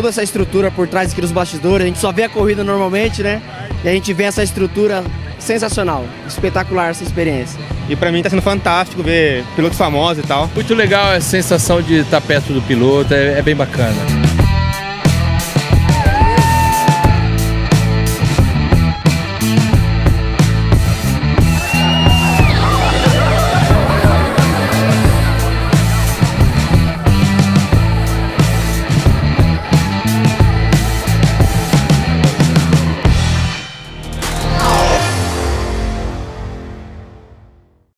toda essa estrutura por trás aqui dos bastidores. A gente só vê a corrida normalmente, né? E a gente vê essa estrutura sensacional, espetacular essa experiência. E pra mim tá sendo fantástico ver pilotos famosos e tal. Muito legal a sensação de estar perto do piloto, é bem bacana.